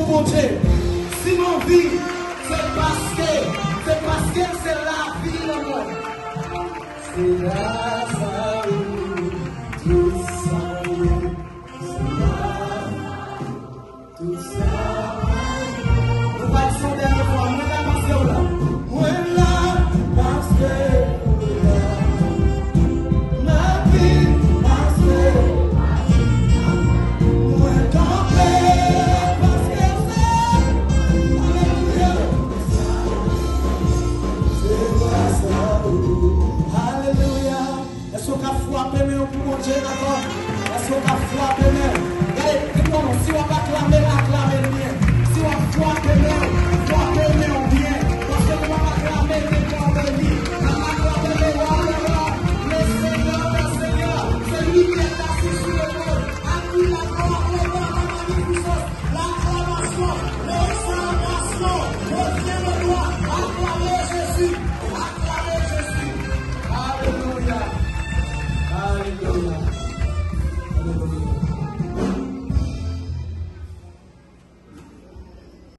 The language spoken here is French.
bon Dieu. Si mon vie, c'est parce que c'est la vie, le monde. C'est grâce à vous, tout ça, tout ça. Nous passons dernière fois, nous allons là. Moi là, parce que ma vie, parce que moi campé, parce que c'est grâce à vous. Alléluia. Est-ce qu'on a frappé, mais on peut manger d'accord? Est-ce qu'on a frappé, mais